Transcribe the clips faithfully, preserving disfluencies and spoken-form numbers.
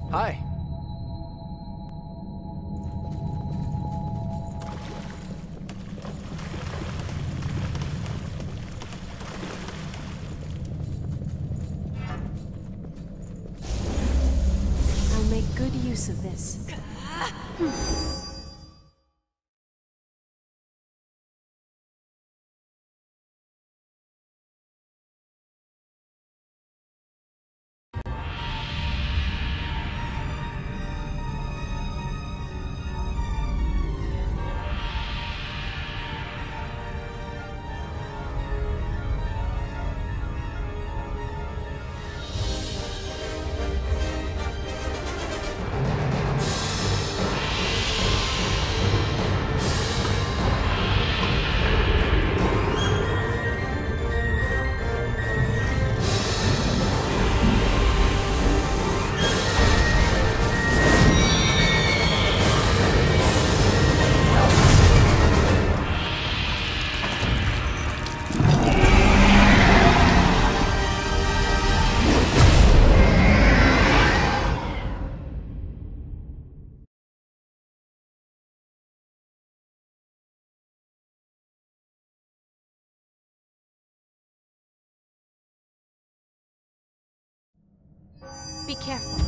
Hi. I'll make good use of this. Be careful.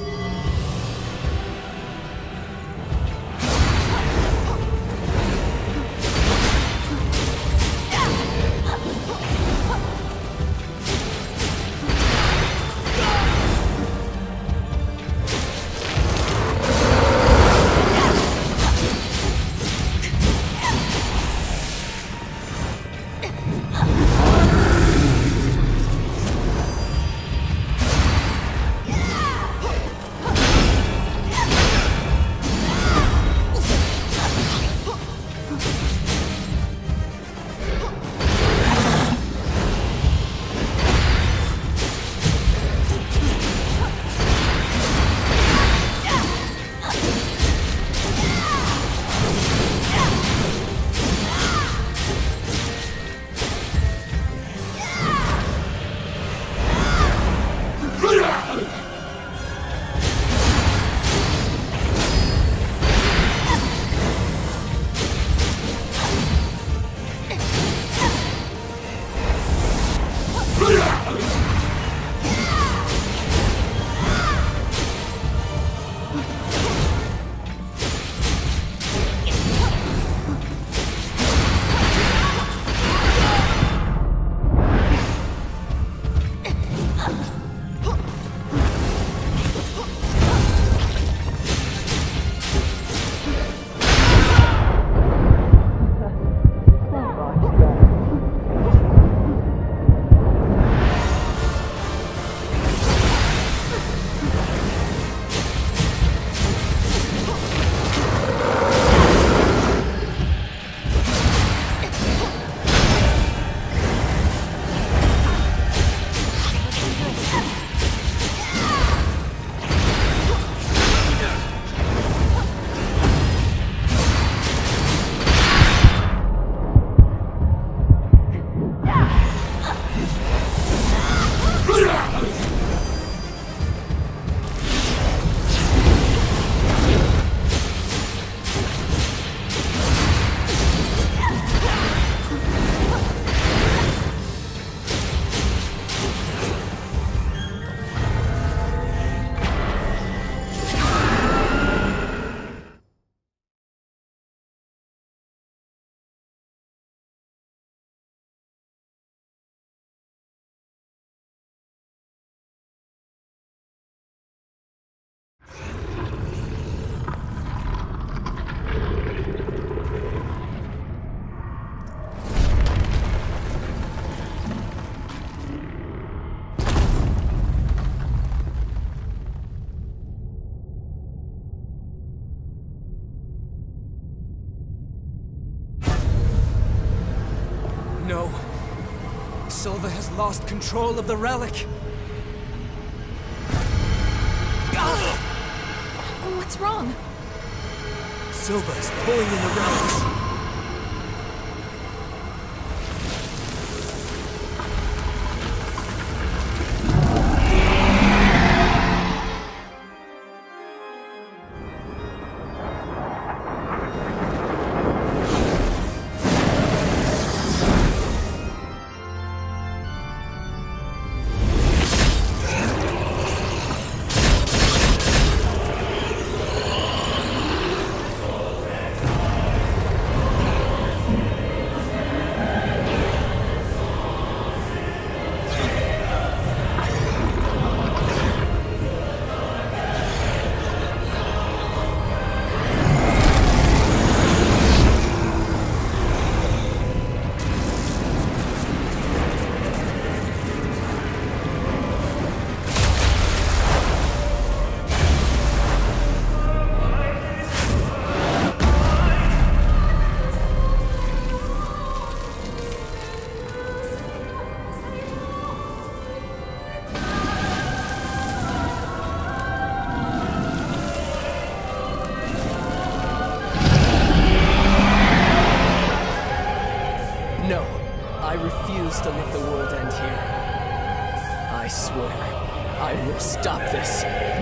No. Silva has lost control of the relic. What's wrong? Silva is pulling in the relics. to let the world end here. I swear, I will stop this.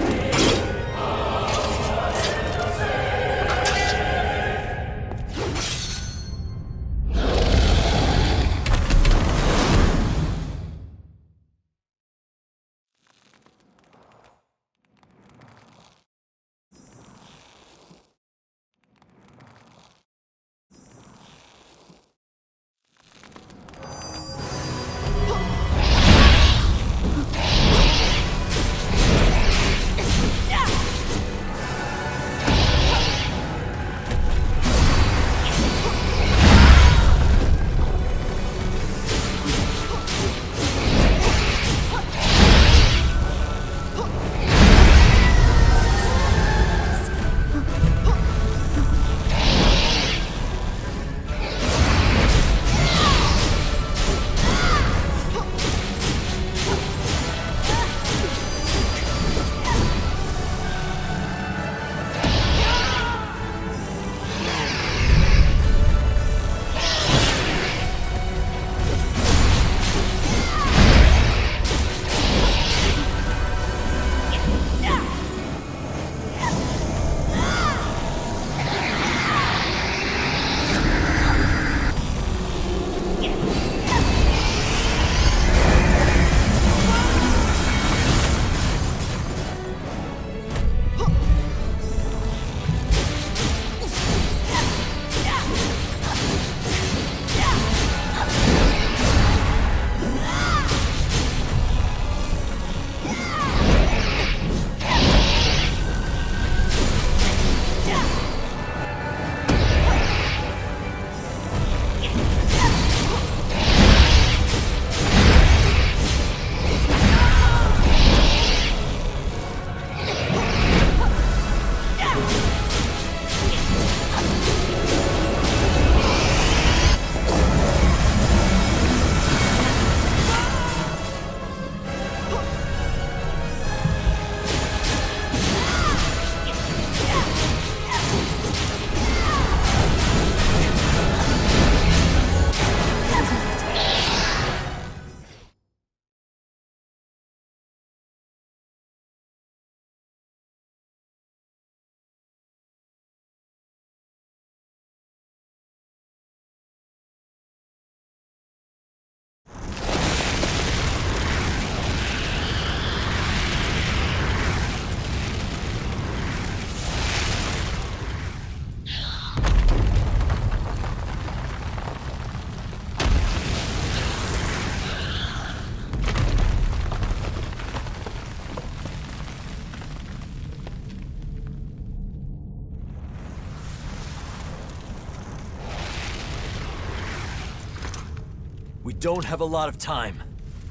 We don't have a lot of time.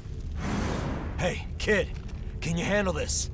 Hey, kid, can you handle this?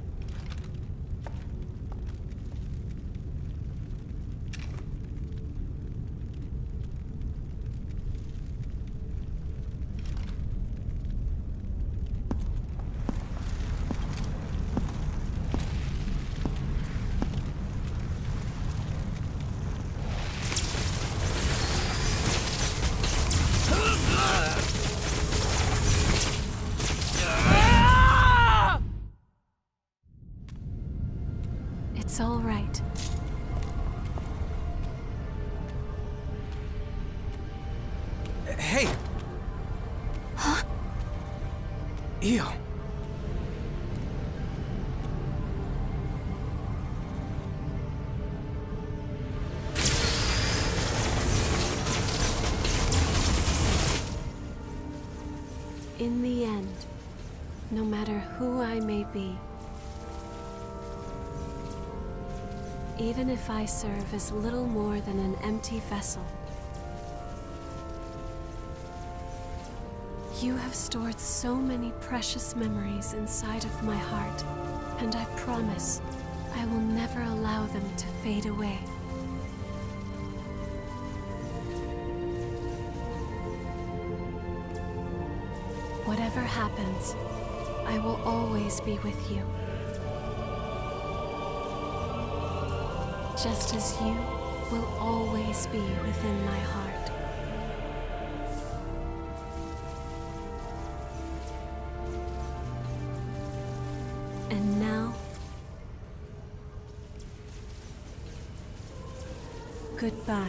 It's all right. Hey! Huh? Ew. In the end, no matter who I may be, even if I serve as little more than an empty vessel, you have stored so many precious memories inside of my heart, and I promise I will never allow them to fade away. Whatever happens, I will always be with you. Just as you will always be within my heart. And now, goodbye.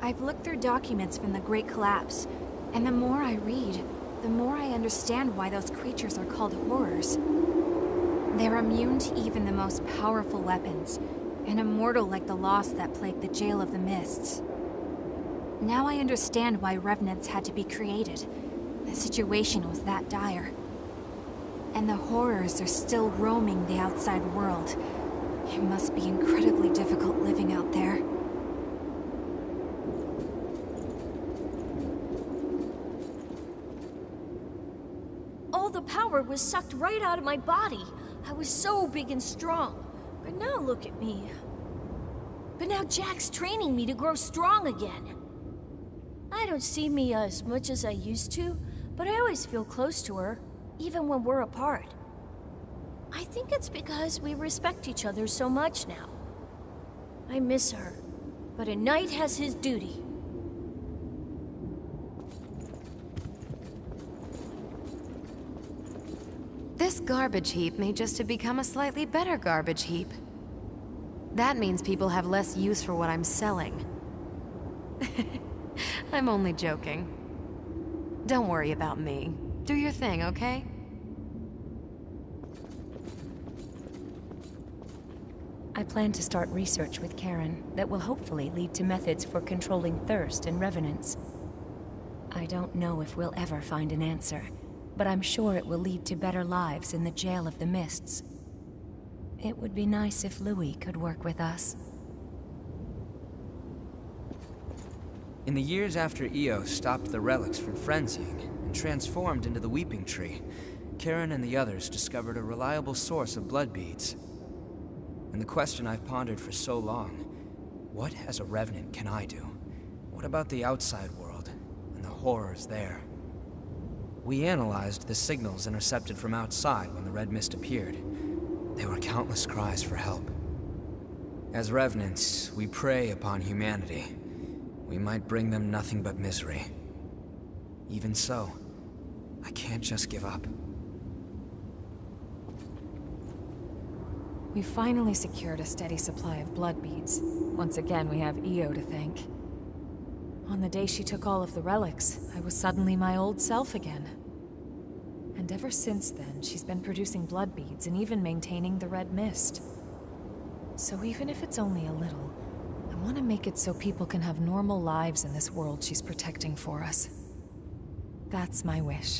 I've looked through documents from the Great Collapse, and the more I read, the more I understand why those creatures are called horrors. They're immune to even the most powerful weapons, and immortal like the lost that plagued the Jail of the Mists. Now I understand why revenants had to be created. The situation was that dire. And the horrors are still roaming the outside world. It must be incredibly difficult living out there. All the power was sucked right out of my body. I was so big and strong. But now look at me. But now Jack's training me to grow strong again. I don't see me as much as I used to, but I always feel close to her, even when we're apart. I think it's because we respect each other so much now. I miss her, but a knight has his duty. This garbage heap may just have become a slightly better garbage heap. That means people have less use for what I'm selling. I'm only joking. Don't worry about me. Do your thing, okay? I plan to start research with Karen that will hopefully lead to methods for controlling thirst and revenants. I don't know if we'll ever find an answer, but I'm sure it will lead to better lives in the Jail of the Mists. It would be nice if Louis could work with us. In the years after Io stopped the relics from frenzying and transformed into the Weeping Tree, Karen and the others discovered a reliable source of blood beads. And the question I've pondered for so long, what as a revenant can I do? What about the outside world and the horrors there? We analyzed the signals intercepted from outside when the red mist appeared. They were countless cries for help. As revenants, we prey upon humanity. We might bring them nothing but misery. Even so, I can't just give up. We finally secured a steady supply of blood beads. Once again, we have Io to thank. On the day she took all of the relics, I was suddenly my old self again. And ever since then, she's been producing blood beads and even maintaining the red mist. So even if it's only a little, I want to make it so people can have normal lives in this world she's protecting for us. That's my wish.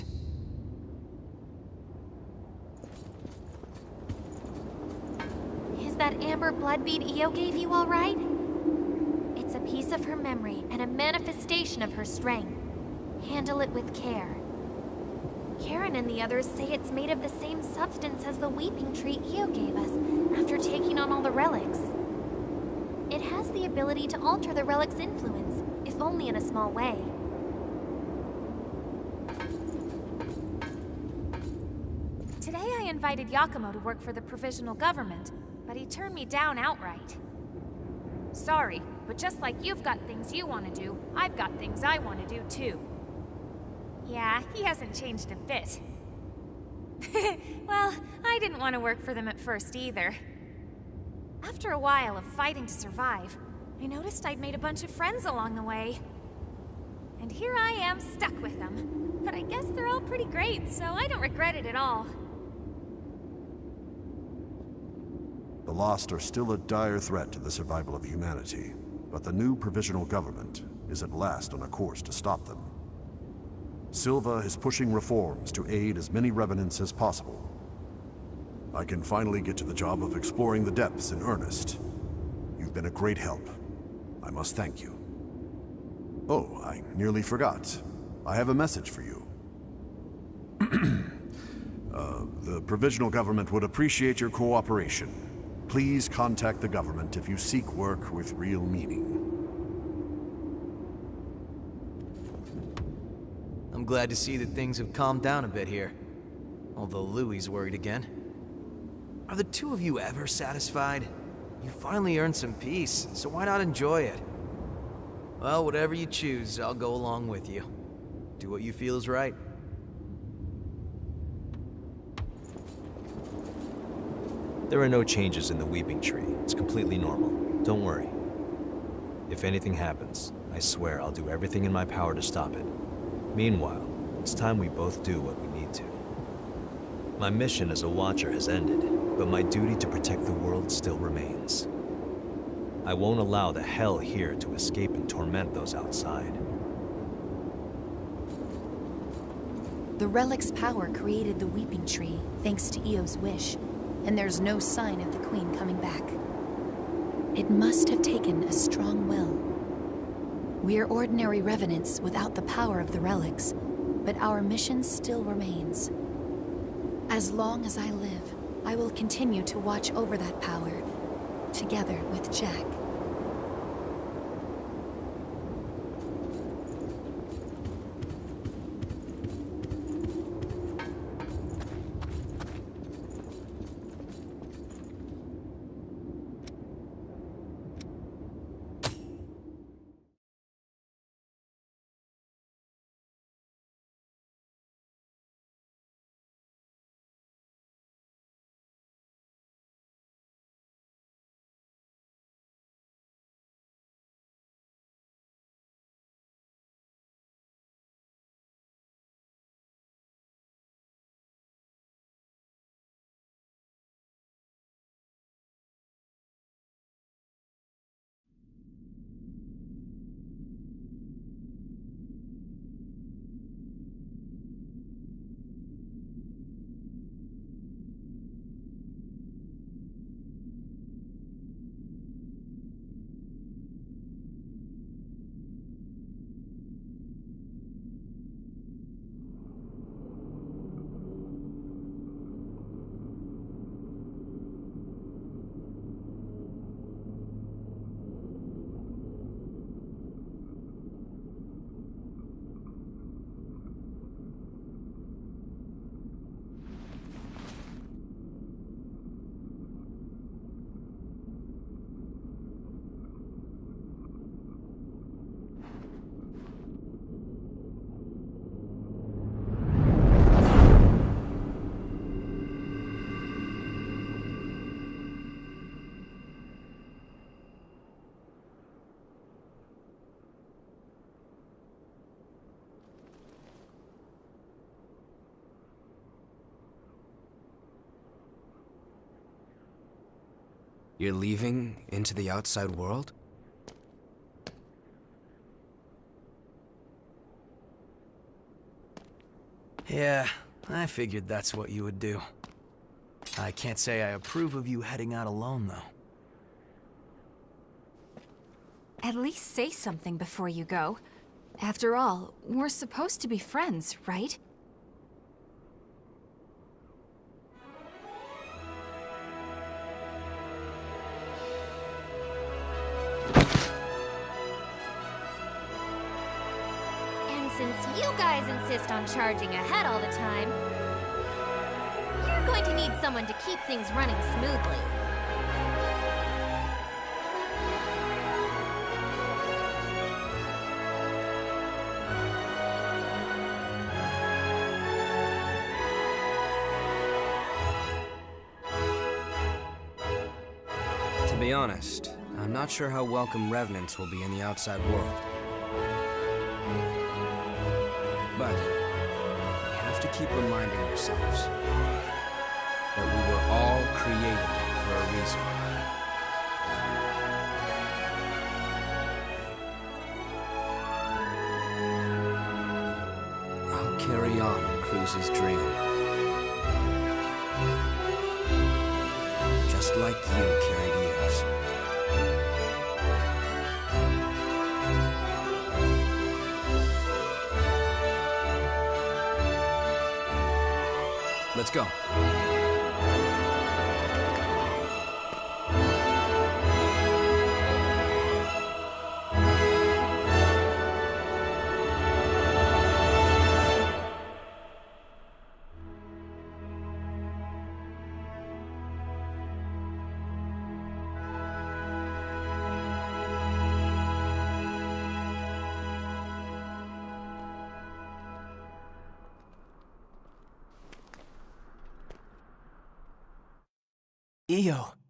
Is that amber blood bead Io gave you all right? It's a piece of her memory and a manifestation of her strength. Handle it with care. Karen and the others say it's made of the same substance as the weeping tree Io gave us after taking on all the relics. It has the ability to alter the relic's influence, if only in a small way. Today I invited Yakumo to work for the provisional government, but he turned me down outright. Sorry, but just like you've got things you want to do, I've got things I want to do too. Yeah, he hasn't changed a bit. Well, I didn't want to work for them at first either. After a while of fighting to survive, I noticed I'd made a bunch of friends along the way. And here I am stuck with them. But I guess they're all pretty great, so I don't regret it at all. The Lost are still a dire threat to the survival of humanity, but the new provisional government is at last on a course to stop them. Silva is pushing reforms to aid as many revenants as possible. I can finally get to the job of exploring the depths in earnest. You've been a great help. I must thank you. Oh, I nearly forgot. I have a message for you. uh, the provisional government would appreciate your cooperation. Please contact the government if you seek work with real meaning. I'm glad to see that things have calmed down a bit here. Although Louie's worried again. Are the two of you ever satisfied? You finally earned some peace, so why not enjoy it? Well, whatever you choose, I'll go along with you. Do what you feel is right. There are no changes in the Weeping Tree. It's completely normal. Don't worry. If anything happens, I swear I'll do everything in my power to stop it. Meanwhile, it's time we both do what we need to. My mission as a Watcher has ended, but my duty to protect the world still remains. I won't allow the hell here to escape and torment those outside. The relic's power created the Weeping Tree, thanks to Eo's wish, and there's no sign of the Queen coming back. It must have taken a strong will. We're ordinary revenants without the power of the relics, but our mission still remains. As long as I live, I will continue to watch over that power, together with Jack. You're leaving into the outside world? Yeah, I figured that's what you would do. I can't say I approve of you heading out alone, though. At least say something before you go. After all, we're supposed to be friends, right? Since you guys insist on charging ahead all the time, you're going to need someone to keep things running smoothly. To be honest, I'm not sure how welcome revenants will be in the outside world. But we have to keep reminding ourselves that we were all created for a reason. I'll carry on Cruz's dream. Just like you carried Eo's. Let's go. Io.